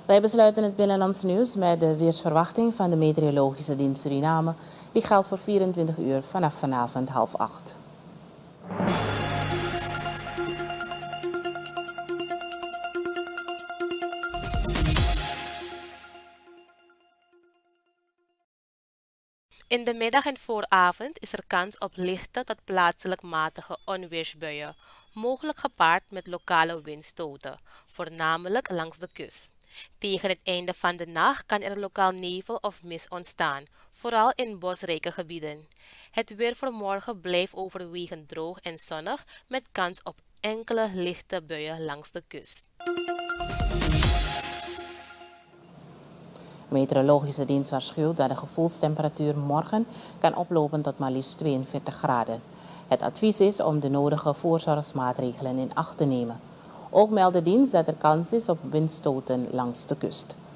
Wij besluiten het binnenlands nieuws met de weersverwachting van de Meteorologische Dienst Suriname. Die geldt voor 24 uur vanaf vanavond 7:30. In de middag en vooravond is er kans op lichte tot plaatselijk matige onweersbuien, mogelijk gepaard met lokale windstoten, voornamelijk langs de kust. Tegen het einde van de nacht kan er lokaal nevel of mist ontstaan, vooral in bosrijke gebieden. Het weer voor morgen blijft overwegend droog en zonnig met kans op enkele lichte buien langs de kust. De Meteorologische Dienst waarschuwt dat de gevoelstemperatuur morgen kan oplopen tot maar liefst 42 graden. Het advies is om de nodige voorzorgsmaatregelen in acht te nemen. Ook meldt de dienst dat er kans is op windstoten langs de kust.